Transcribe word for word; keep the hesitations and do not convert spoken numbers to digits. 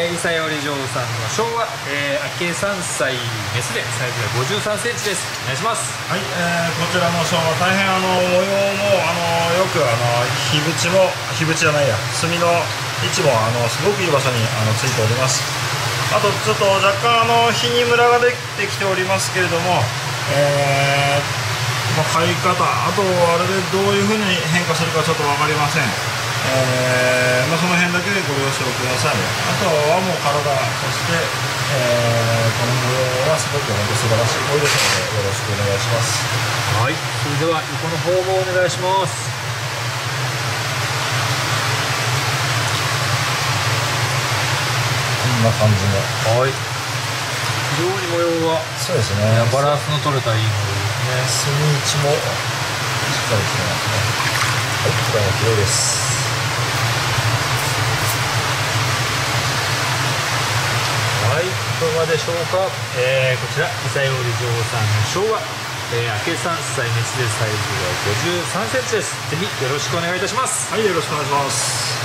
えー、伊佐より嬢さんの昭和、えー、明けさんさいメスでサイズがごじゅうさんセンチです。お願いします。 はい、えー、こちらの昭和大変あの模様もあのよくあの火縁も火縁じゃないや炭の位置もあのすごくいい場所にあのついております。あとちょっと若干あの火にムラができてきておりますけれども、えーまあ、買い方あとあれでどういうふうに変化するかちょっと分かりません。えーまあ、その辺だけでご了承ください。あとはもう体、そして、えー、この模様はすごく本当素晴らしい模様ですのでよろしくお願いします。 はい、それでは横の方もお願いします。 こんな感じの、 はい、非常に模様はそうですね、 バランスの取れたいい模様ですね。 炭位置もしっかりしてますね。はい、これは綺麗です。 はい、いかがでしょうか。えー、こちら伊佐より嬢さんの昭和、えー、明けさんさいメスでサイズがごじゅうさんセンチです。ぜひよろしくお願いいたします。 はい、よろしくお願いします。